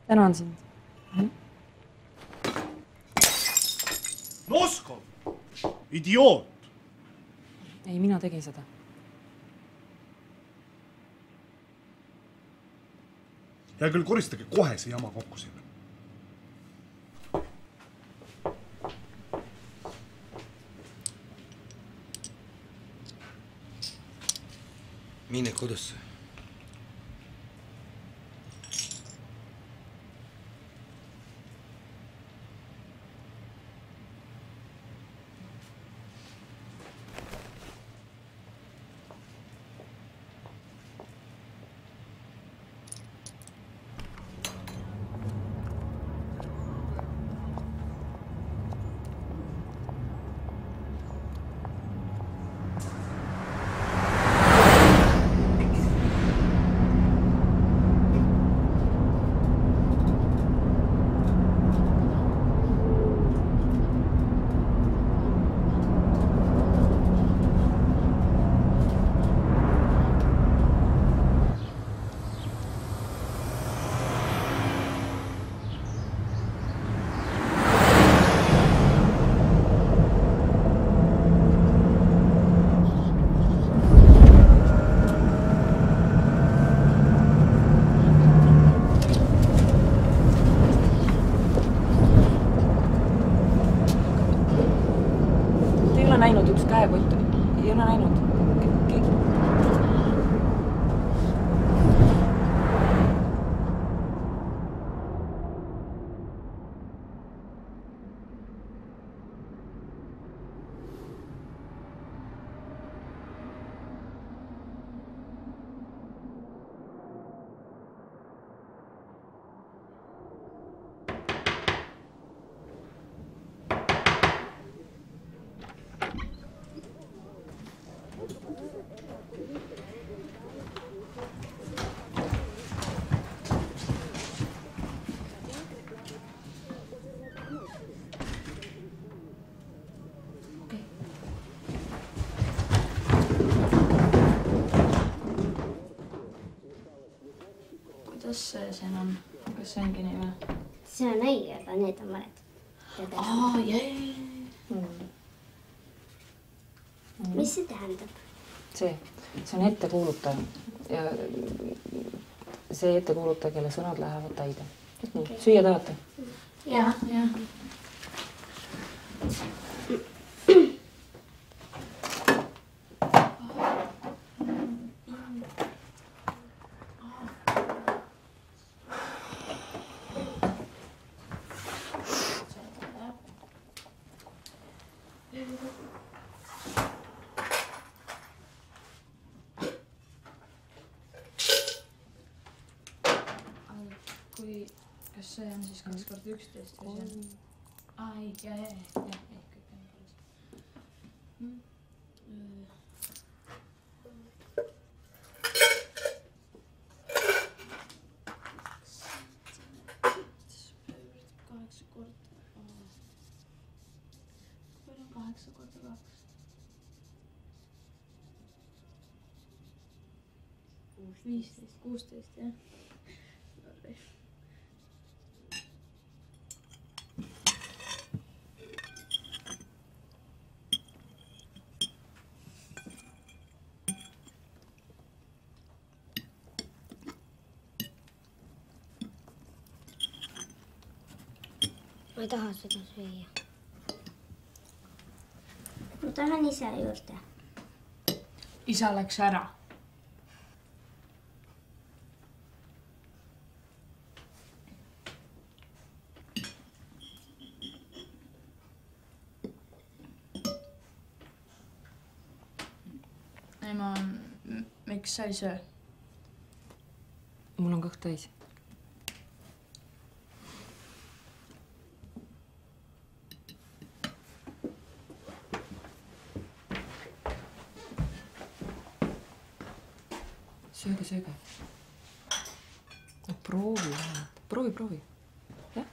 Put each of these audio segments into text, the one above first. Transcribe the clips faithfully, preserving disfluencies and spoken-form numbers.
Tänan sind. Noskov! Idioot! Ei, mina tegin seda. Ja küll koristage kohe see jama kokku sinna. Mine kodusse. Näinud üks käekott. Ei ole näinud. Kuidas see siin on? Kas see ongi nii või? See on õige, aga need on valed. Aa, jee. Mis see tähendab? See, see on ettekuulutaja. Ja see ettekuulutaja, kelle sõnad lähevad täide. Nii, süüa tahate? Jah, jah. Kui, kas see on siis kaks korda üksteist või see on? Aa, ei, jah, jah, jah, jah, kõik on päris. Kaheksa korda. Palju on kaheksa korda kaks? viisteist, kuusteist, jah. Ma ei taha seda süüa. Ma tahan isa juurde. Isa läks ära. Ema, miks sa ei söö? Mul on kõht täis. Sööge, sööge. No, proovi, proovi, proovi. Jah?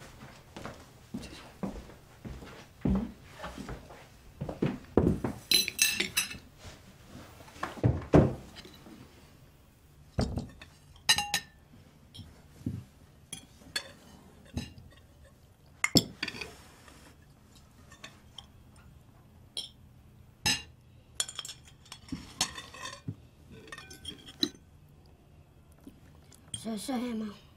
söö sööma.